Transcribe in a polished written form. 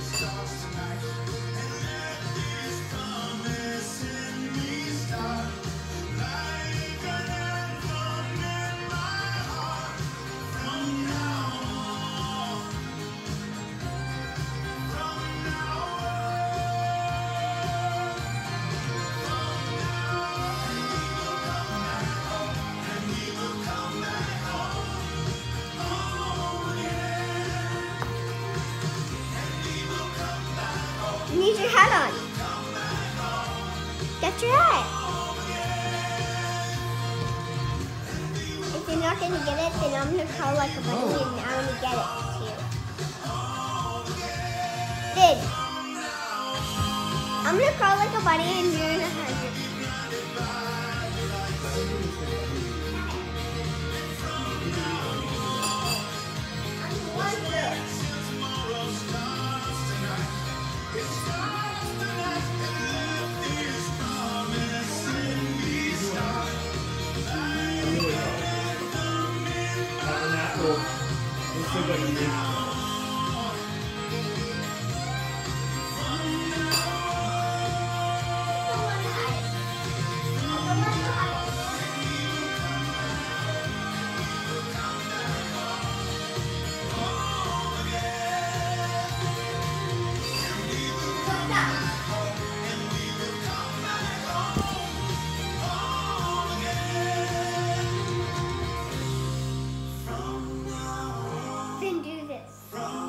You need your hat on. Get your hat. If you're not going to get it, then I'm going to crawl like a bunny and I'm going to get it too. Did. I'm going to crawl like a bunny and you're going to hug it. Then do this.